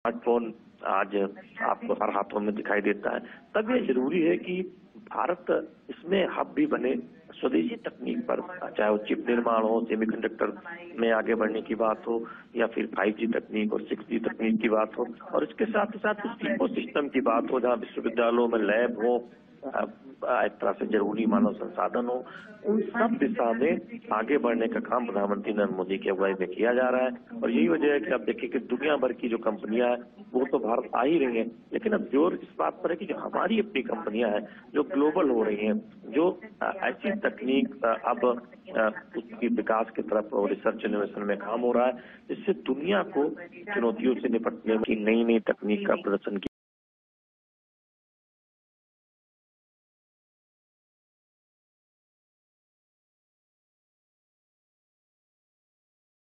Smartphone आज आपको हर हाथों में दिखाई देता है। तब ये जरूरी है कि भारत इसमें हब भी बने स्वदेशी तकनीक पर, चाहे वो चिप निर्माण हो, सेमीकंडक्टर में आगे बढ़ने की बात हो, या फिर 5G तकनीक और 6G तकनीक की बात हो, और इसके साथ ही साथ उस इकोसिस्टम की बात हो जहाँ विश्वविद्यालयों में लैब हो, एक तरह से जरूरी मानव संसाधन हो। उन सब दिशा में आगे बढ़ने का काम प्रधानमंत्री नरेंद्र मोदी की अगुवाई में किया जा रहा है। और यही वजह है कि आप देखिए कि दुनिया भर की जो कंपनियां हैं वो तो भारत आ ही रही हैं, लेकिन अब जोर इस बात पर है कि जो हमारी अपनी कंपनियां हैं जो ग्लोबल हो रही हैं, जो ऐसी तकनीक अब उसकी विकास की तरफ और रिसर्च इनोवेशन में काम हो रहा है, जिससे दुनिया को चुनौतियों से निपटने की नई नई तकनीक का प्रदर्शन